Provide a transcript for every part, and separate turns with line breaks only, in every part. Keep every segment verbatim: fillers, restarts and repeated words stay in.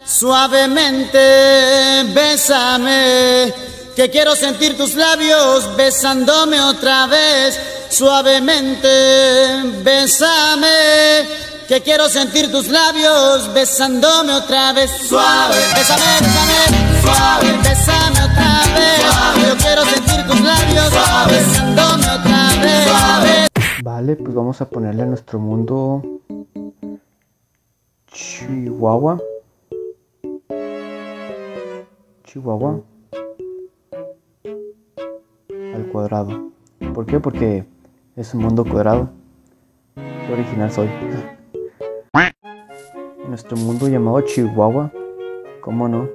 Suavemente, bésame, que quiero sentir tus labios besándome otra vez. Suavemente, bésame, que quiero sentir tus labios besándome otra vez. Suave, bésame, bésame, suave, bésame otra vez. Suave, yo quiero sentir tus labios suave, besándome otra vez. Suave.
Vale, pues vamos a ponerle a nuestro mundo Chihuahua. Chihuahua al cuadrado. ¿Por qué? Porque es un mundo cuadrado. Qué original soy. En nuestro mundo llamado Chihuahua. ¿Cómo no?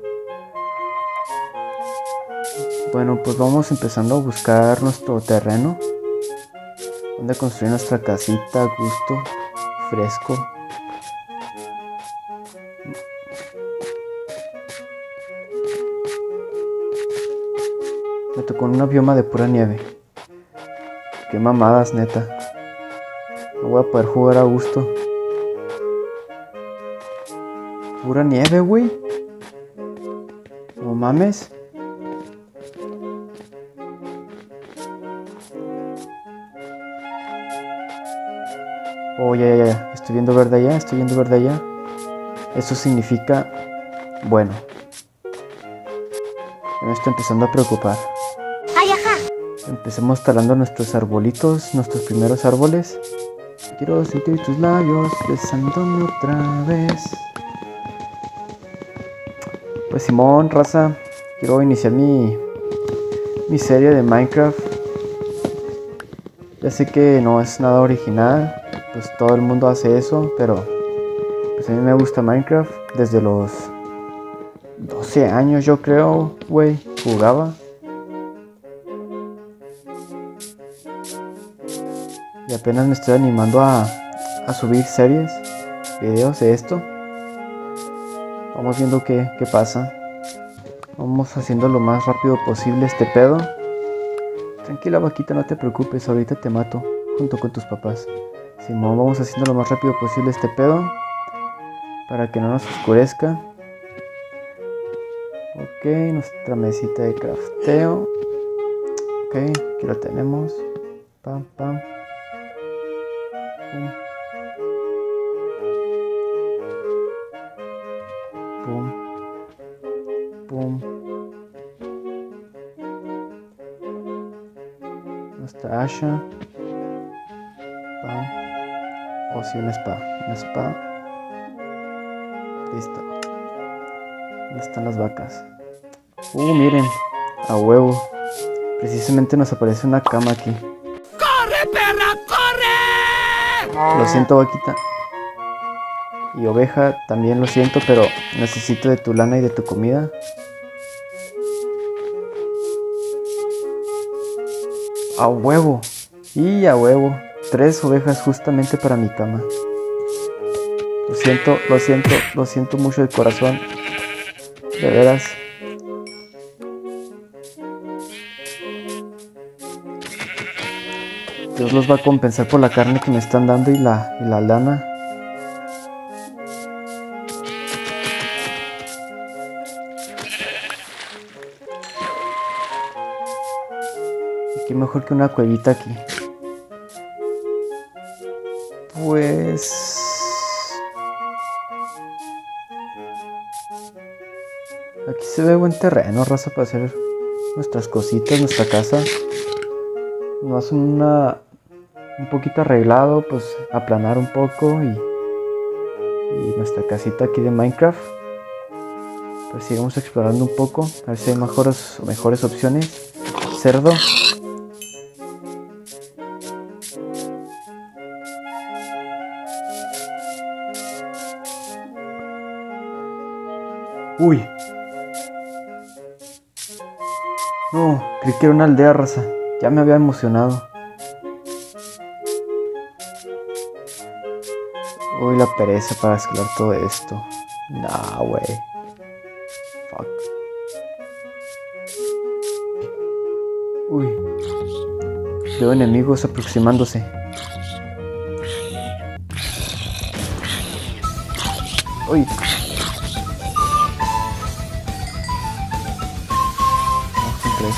Bueno, pues vamos empezando a buscar nuestro terreno donde construir nuestra casita a gusto, fresco. Me tocó una bioma de pura nieve. Qué mamadas, neta. No voy a poder jugar a gusto. Pura nieve, güey. No mames. Oh, ya, ya, ya. Estoy viendo verde allá, estoy viendo verde allá. Eso significa... Bueno. Me estoy empezando a preocupar.
Ay, ajá.
Empecemos talando nuestros arbolitos, nuestros primeros árboles. Quiero sentir tus labios besándome otra vez. Pues Simón, raza, quiero iniciar mi, mi serie de Minecraft. Ya sé que no es nada original, pues todo el mundo hace eso, pero pues a mí me gusta Minecraft desde los doce años, yo creo, güey, jugaba. Y apenas me estoy animando a, a subir series, videos de esto. Vamos viendo qué, qué pasa. Vamos haciendo lo más rápido posible este pedo. Tranquila, vaquita, no te preocupes, ahorita te mato junto con tus papás. Simón, vamos haciendo lo más rápido posible este pedo para que no nos oscurezca. Ok, nuestra mesita de crafteo. Ok, aquí lo tenemos. Pam, pam. Pum. Pum. Pum. Nuestra asha. Pam. O si una espada. Una espada. Listo. ¿Dónde están las vacas? Uh, miren. A huevo. Precisamente nos aparece una cama aquí.
¡Corre, perra, corre!
Lo siento, vaquita. Y oveja, también lo siento, pero necesito de tu lana y de tu comida. A huevo. Y a huevo. Tres ovejas justamente para mi cama. Lo siento, lo siento, lo siento mucho de corazón. De veras. Dios los va a compensar por la carne que me están dando y la, y la lana. Y qué mejor que una cuevita aquí. Pues... aquí se ve buen terreno, raza, para hacer nuestras cositas, nuestra casa. Más una... un poquito arreglado, pues aplanar un poco y... y nuestra casita aquí de Minecraft. Pues sigamos explorando un poco, a ver si hay mejores, mejores opciones. Cerdo. Uy. No, creí que era una aldea, raza. Ya me había emocionado. Uy, la pereza para escalar todo esto. Nah, wey. Fuck. Uy. Veo enemigos aproximándose. Uy.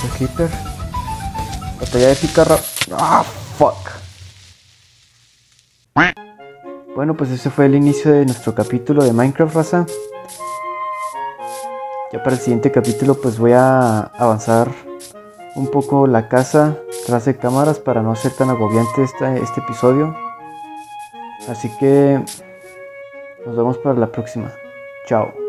ese Creeper. Batalla épica. Ah, fuck. Bueno, pues ese fue el inicio de nuestro capítulo de Minecraft, raza. Ya para el siguiente capítulo pues voy a avanzar un poco la casa tras de cámaras para no ser tan agobiante este, este episodio. Así que nos vemos para la próxima. Chao.